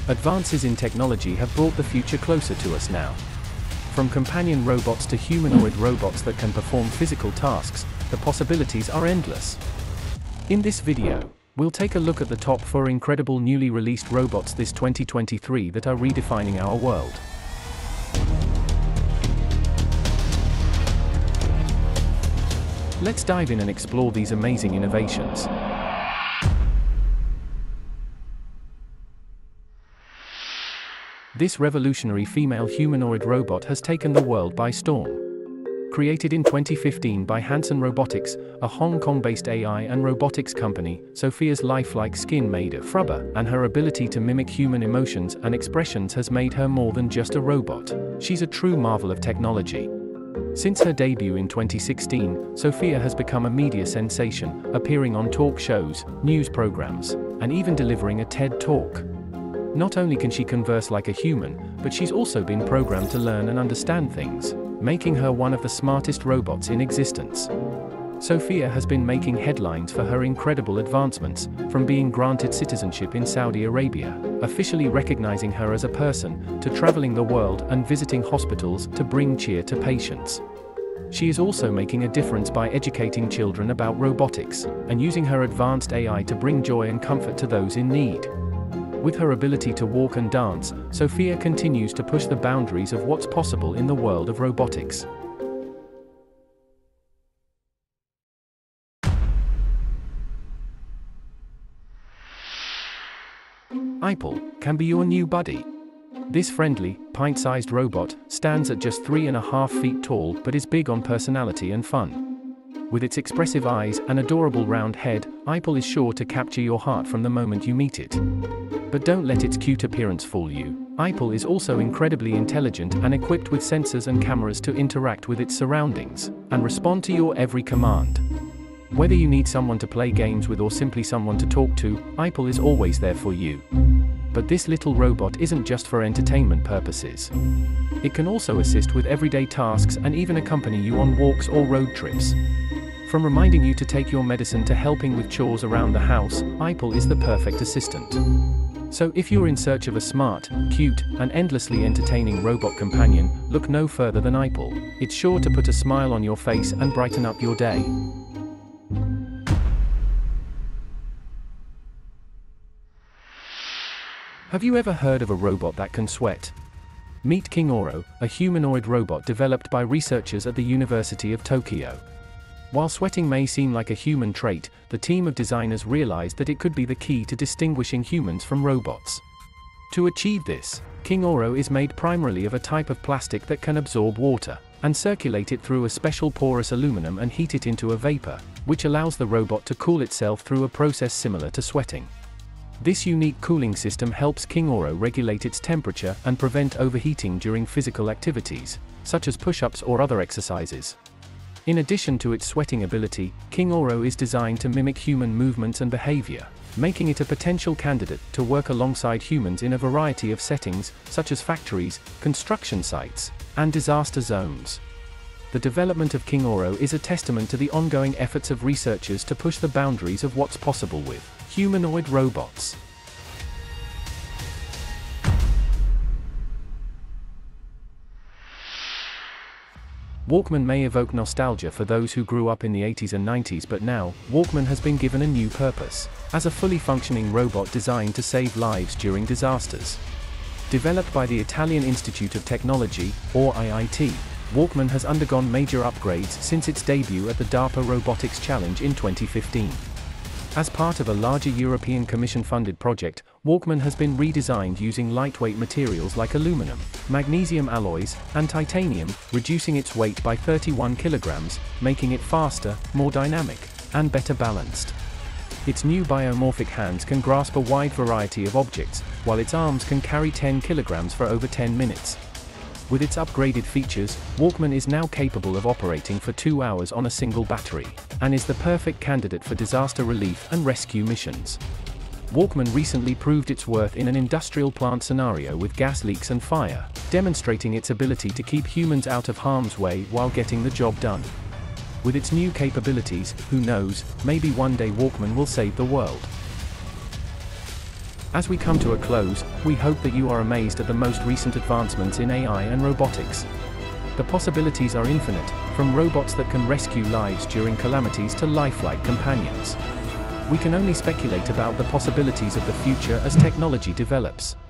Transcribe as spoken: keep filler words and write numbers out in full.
Advances in technology have brought the future closer to us now. From companion robots to humanoid robots that can perform physical tasks, the possibilities are endless. In this video, we'll take a look at the top four incredible newly released robots this twenty twenty-three that are redefining our world. Let's dive in and explore these amazing innovations. This revolutionary female humanoid robot has taken the world by storm. Created in twenty fifteen by Hanson Robotics, a Hong Kong-based A I and robotics company, Sophia's lifelike skin made of rubber, and her ability to mimic human emotions and expressions has made her more than just a robot. She's a true marvel of technology. Since her debut in twenty sixteen, Sophia has become a media sensation, appearing on talk shows, news programs, and even delivering a TED Talk. Not only can she converse like a human, but she's also been programmed to learn and understand things, making her one of the smartest robots in existence. Sophia has been making headlines for her incredible advancements, from being granted citizenship in Saudi Arabia, officially recognizing her as a person, to traveling the world and visiting hospitals to bring cheer to patients. She is also making a difference by educating children about robotics, and using her advanced A I to bring joy and comfort to those in need. With her ability to walk and dance, Sophia continues to push the boundaries of what's possible in the world of robotics. iPal can be your new buddy. This friendly, pint-sized robot stands at just three and a half feet tall but is big on personality and fun. With its expressive eyes and adorable round head, iPal is sure to capture your heart from the moment you meet it. But don't let its cute appearance fool you. iPal is also incredibly intelligent and equipped with sensors and cameras to interact with its surroundings and respond to your every command. Whether you need someone to play games with or simply someone to talk to, iPal is always there for you. But this little robot isn't just for entertainment purposes. It can also assist with everyday tasks and even accompany you on walks or road trips. From reminding you to take your medicine to helping with chores around the house, iPal is the perfect assistant. So if you're in search of a smart, cute, and endlessly entertaining robot companion, look no further than iPal. It's sure to put a smile on your face and brighten up your day. Have you ever heard of a robot that can sweat? Meet Kingoro, a humanoid robot developed by researchers at the University of Tokyo. While sweating may seem like a human trait, the team of designers realized that it could be the key to distinguishing humans from robots. To achieve this, Kingoro is made primarily of a type of plastic that can absorb water, and circulate it through a special porous aluminum and heat it into a vapor, which allows the robot to cool itself through a process similar to sweating. This unique cooling system helps Kingoro regulate its temperature and prevent overheating during physical activities, such as push-ups or other exercises. In addition to its sweating ability, Kingoro is designed to mimic human movements and behavior, making it a potential candidate to work alongside humans in a variety of settings, such as factories, construction sites, and disaster zones. The development of Kingoro is a testament to the ongoing efforts of researchers to push the boundaries of what's possible with humanoid robots. Walkman may evoke nostalgia for those who grew up in the eighties and nineties, but now, Walkman has been given a new purpose, as a fully functioning robot designed to save lives during disasters. Developed by the Italian Institute of Technology, or I I T, Walkman has undergone major upgrades since its debut at the DARPA Robotics Challenge in twenty fifteen. As part of a larger European Commission-funded project, Walkman has been redesigned using lightweight materials like aluminum, magnesium alloys, and titanium, reducing its weight by thirty-one kilograms, making it faster, more dynamic, and better balanced. Its new biomorphic hands can grasp a wide variety of objects, while its arms can carry ten kilograms for over ten minutes. With its upgraded features, Walkman is now capable of operating for two hours on a single battery, and is the perfect candidate for disaster relief and rescue missions. Walkman recently proved its worth in an industrial plant scenario with gas leaks and fire, demonstrating its ability to keep humans out of harm's way while getting the job done. With its new capabilities, who knows, maybe one day Walkman will save the world. As we come to a close, we hope that you are amazed at the most recent advancements in A I and robotics. The possibilities are infinite, from robots that can rescue lives during calamities to lifelike companions. We can only speculate about the possibilities of the future as technology develops.